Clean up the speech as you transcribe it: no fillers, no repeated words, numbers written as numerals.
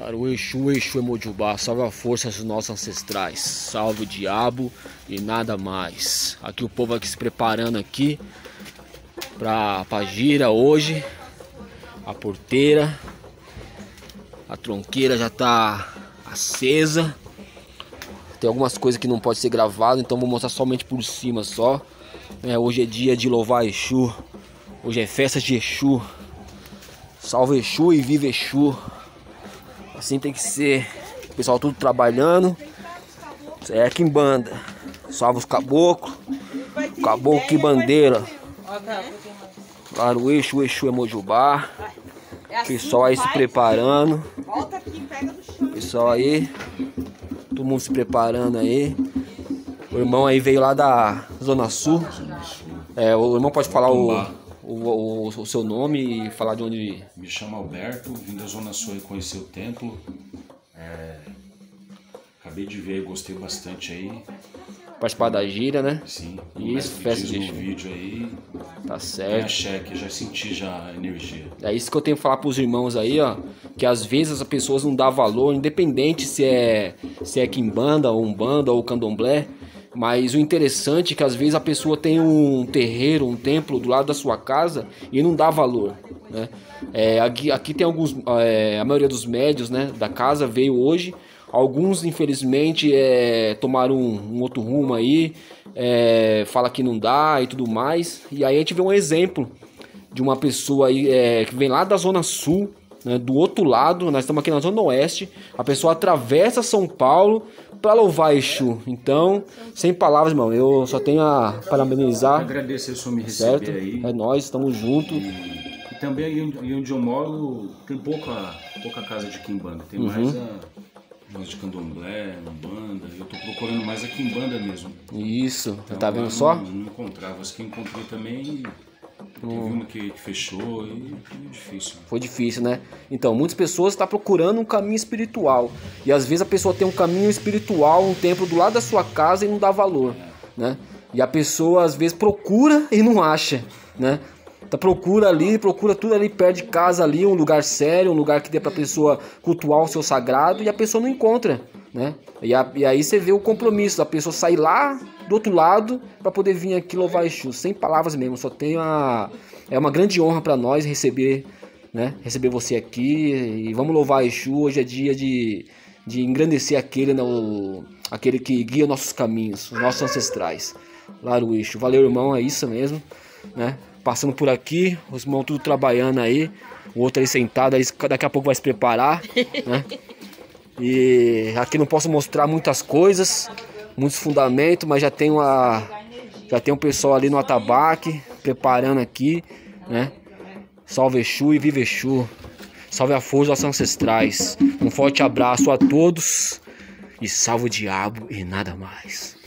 Para o Exu, Exu Emojubá, salve a força dos nossos ancestrais, salve o diabo e nada mais. Aqui o povo aqui se preparando aqui pra gira hoje. A porteira, a tronqueira já tá acesa. Tem algumas coisas que não pode ser gravado, então vou mostrar somente por cima só. Hoje é dia de louvar Exu, hoje é festa de Exu. Salve Exu e viva Exu. Assim tem que ser. O pessoal tudo trabalhando. Isso é aqui em banda. Salve os caboclos. Caboclo que bandeira. Claro, o Exu Emojubá. Pessoal aí se preparando. Pessoal aí. Todo mundo se preparando aí. O irmão aí veio lá da Zona Sul. O irmão pode falar o seu nome e falar de onde... Me chamo Alberto, vim da Zona Sul e conheci o templo. Acabei de ver, gostei bastante aí. Participar da gira, né? Sim. Isso, festa de Exu. Vídeo aí. Tá certo. Cheque, já senti já a energia. É isso que eu tenho que falar pros irmãos aí, ó. Que às vezes as pessoas não dão valor, independente se é quimbanda, ou umbanda ou candomblé. Mas o interessante é que às vezes a pessoa tem um terreiro, um templo do lado da sua casa e não dá valor, né? Aqui tem alguns, a maioria dos médios, né, da casa veio hoje. Alguns infelizmente tomaram um outro rumo aí, fala que não dá e tudo mais. E aí a gente vê um exemplo de uma pessoa aí que vem lá da Zona Sul, né, do outro lado. Nós estamos aqui na Zona Oeste. A pessoa atravessa São Paulo para louvar Exu. Então, sem palavras, irmão, eu só tenho a parabenizar. Agradecer o senhor me receber certo? Aí. É nós, estamos juntos. E também aí onde eu moro tem pouca casa de quimbanda. Tem mais de candomblé, umbanda. Eu tô procurando mais a quimbanda mesmo. Isso, então, tá vendo só? Não encontrava. As que encontrei também... Teve uma que fechou e foi difícil. Foi difícil, né? Então, muitas pessoas estão procurando um caminho espiritual. E às vezes a pessoa tem um caminho espiritual, um templo do lado da sua casa e não dá valor, né? E a pessoa às vezes procura e não acha, né? Procura tudo ali perto de casa ali, um lugar sério, um lugar que dê pra pessoa cultuar o seu sagrado, e a pessoa não encontra, né? E aí você vê o compromisso da pessoa sair lá do outro lado para poder vir aqui louvar Exu. Sem palavras mesmo, só tenho é uma grande honra para nós receber você aqui. E vamos louvar Exu. Hoje é dia de engrandecer aquele que guia nossos caminhos, os nossos ancestrais. Claro, Exu. Valeu, irmão, é isso mesmo, né? Passando por aqui, os irmãos tudo trabalhando aí, o outro aí sentado, aí daqui a pouco vai se preparar, né? E aqui não posso mostrar muitas coisas, muitos fundamentos, mas já tem um pessoal ali no atabaque, preparando aqui, né? Salve Exu e viva Exu, salve a força dos ancestrais. Um forte abraço a todos e salve o diabo e nada mais.